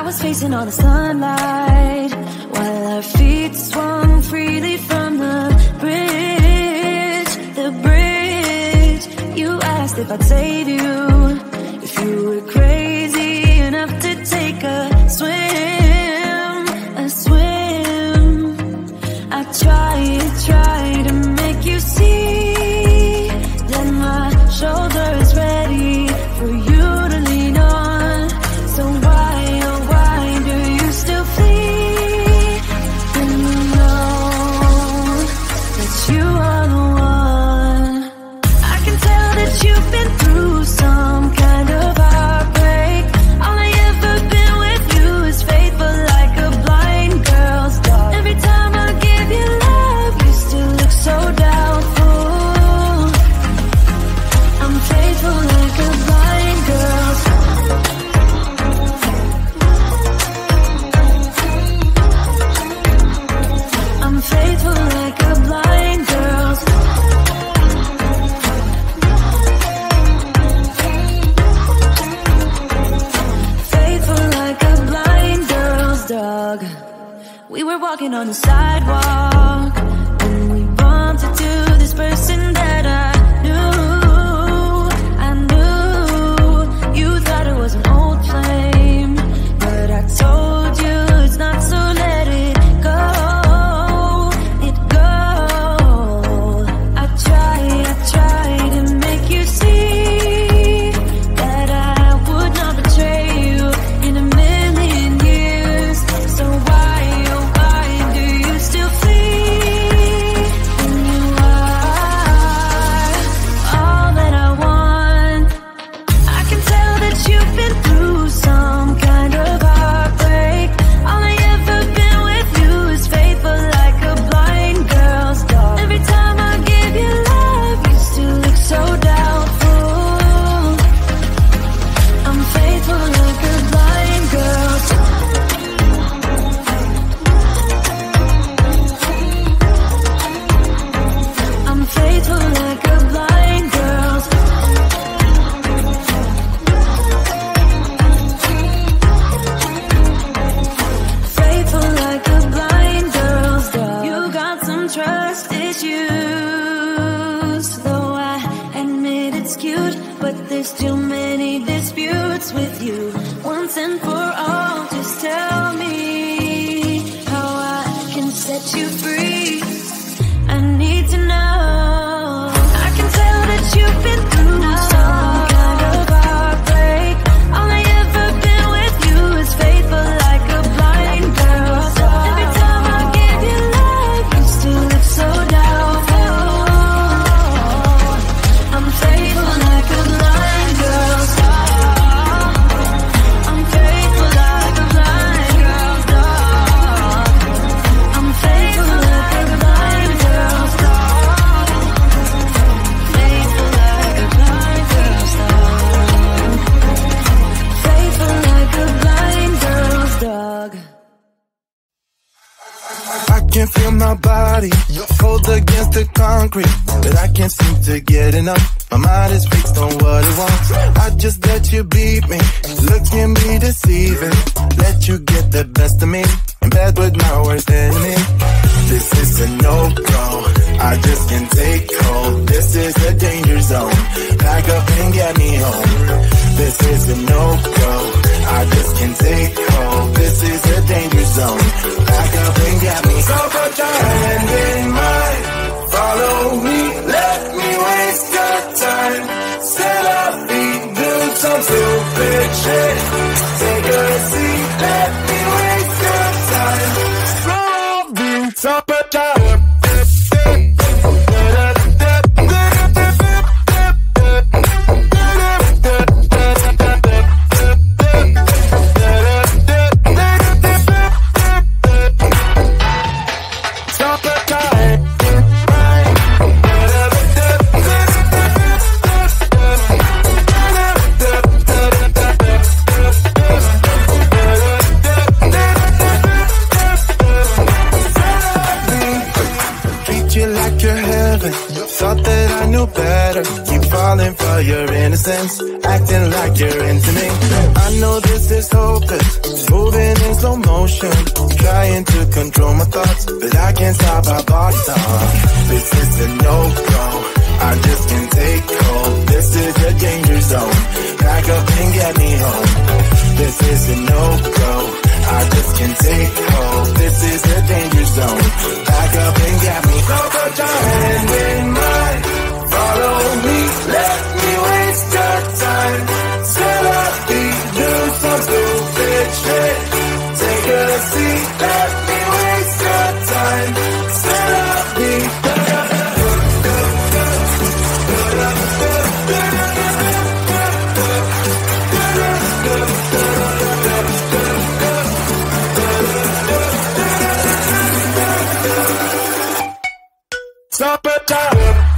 was facing all the sunlight while our feet swung freely from the bridge. The bridge. You asked if I'd save you, if you were crazy enough to take a swim, a swim. I tried to make you see that my shoulder is ready for you to lean on. So why, oh why do you still flee when you know that you are the one? I can tell that you've been through some kind of heartbreak. All I ever been with you is faithful like a blind girl's dog. Every time I give you love, you still look so doubtful. I'm faithful like a blind girl's dog. I'm faithful like a blind girl's faithful like a blind girl's dog. We were walking on the sidewalk when we bumped into this person that I knew. You thought it was an old flame, but I told you it's not, so let it go. It go. I tried to make you see that I would not betray you in a million years. So why, oh why do you still flee when you are all that I want? I can tell that you've been through some kind of heartbreak. All I ever been with you is faithful like a blind girl's dog. Every time I give you love, you still look so doubtful. I'm faithful like a blind girl's dog. I'm faithful like a blind girl's dog. Faithful like a blind girl's dog. You got some trust issues, though I admit it's cute, but there's too many disputes with you. Once and for all, just tell me how I can set you free. I need to know. I can tell that you've been through some kind of heartbreak. All I ever been with you is faithful like a blind girl's dog. Every time I give you love, you still look so doubtful. I'm faithful like a blind girl's dog. I'm faithful like a blind girl's dog. I'm faithful like a blind girl's dog. Faithful like a blind girl's dog. Faithful like a blind girl's dog. I can feel my body cold against the concrete, but I can't seem to get enough. My mind is fixed on what it wants. I just let you beat me. Looks can be deceiving. Let you get the best of me. In bed with my worst enemy. This is a no-go. I just can't take hold. This is a danger zone. Pack up and get me home. This is a no-go. I just can't take hold. This is a danger zone. Pack up and get me home. So put your hand in mine. Follow me. Let me waste your time. Set our feet. Do some stupid shit. Take a seat. Let me waste your time. Roll beats up a time. of your innocence, acting like you're into me. I know this is hopeless, moving in slow motion, trying to control my thoughts, but I can't stop our body talk. This is a no-go, I just can't take hold. This is a danger zone, back up and get me home. This is a no-go, I just can't take hold. This is a danger zone, back up and get me home. So put your hand in mine, follow me, let me waste your time. Set up, do some stupid shit. Take a seat, let me waste your time. Set up, stop it down.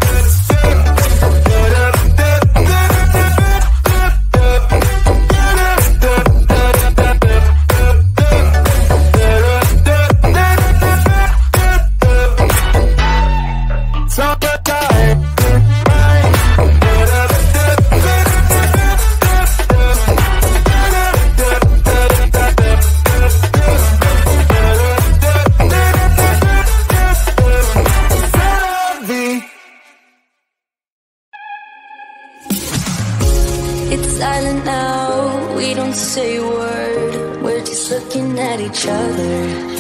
Silent now, we don't say a word. We're just looking at each other.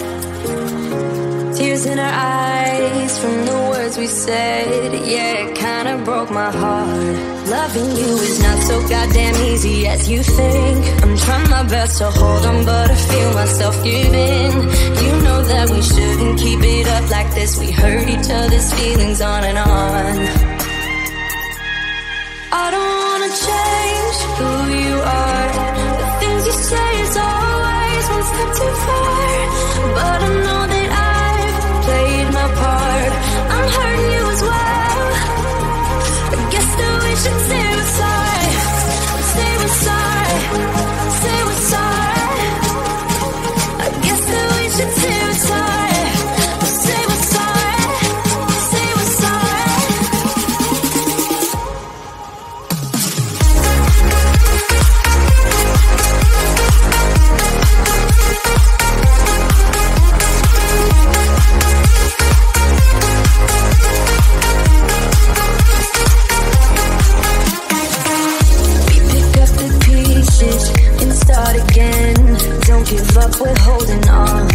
Tears in our eyes from the words we said. Yeah, it kinda broke my heart. Loving you is not so goddamn easy as you think. I'm trying my best to hold on, but I feel myself giving. You know that we shouldn't keep it up like this. We hurt each other's feelings on and on. I don't wanna change who you are. The things you say is always one step too far. But I know that I've played my part. I'm hurting you as well. I guess that we should say we're sorry. Say we're sorry. Say we're sorry. I guess that we should say we're sorry. Say we're sorry. Say we're sorry. Start again, don't give up, we're holding on.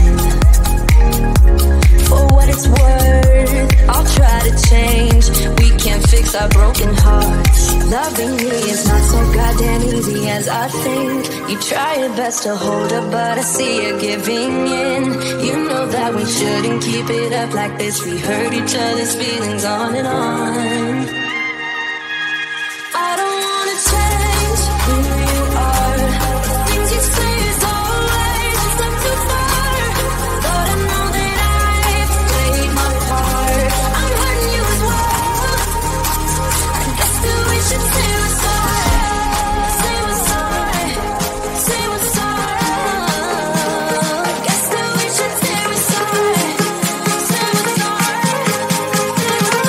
For what it's worth, I'll try to change. We can't fix our broken hearts. Loving me is not so goddamn easy as I think. You try your best to hold up, but I see you giving in. You know that we shouldn't keep it up like this. We hurt each other's feelings on and on. I don't wanna change who you are. You say is always a step too far. But I know that I've played my part. I'm hurting you as well. I guess that we should say we're sorry. Say we're sorry. Say we're sorry. I guess that we should say we're sorry. Say we're sorry. Say we're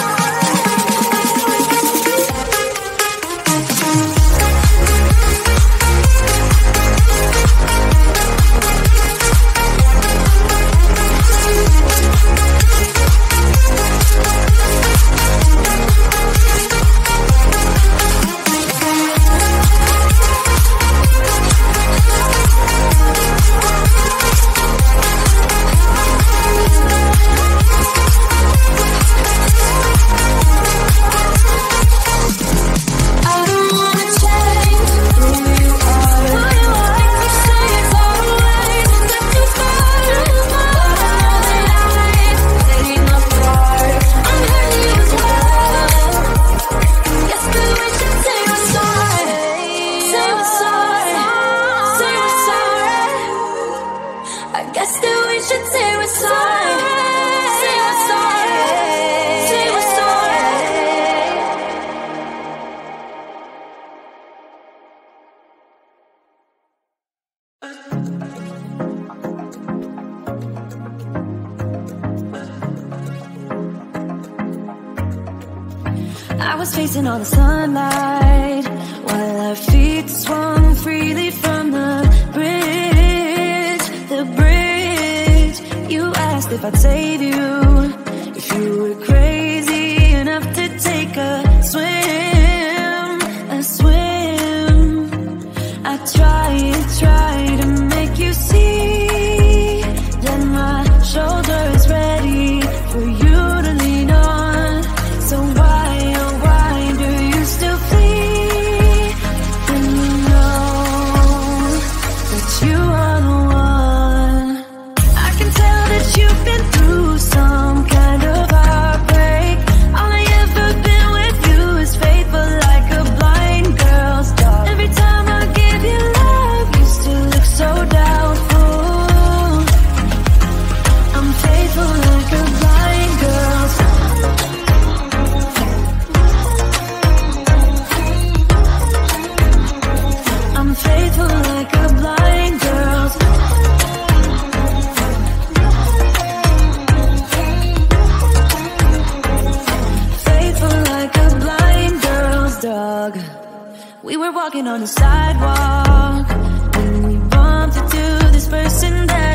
I was facing all the sunlight while our feet swung freely from the bridge. The bridge. You asked if I'd save you, if you were crazy enough to take a swim, a swim. I tried to make you see that my shoulder's ready for you to lean on. So why, oh why do you still flee when you know that you are the one? I can tell that you've been through some kind of heartbreak. All I ever been with you is faithful like a blind girl's dog. Every time I give you love, you still look so doubtful. I'm faithful like a blind girl's dog. I'm faithful like a blind girl's dog. Faithful like a blind girl's dog. We were walking on the sidewalk when we bumped into this person that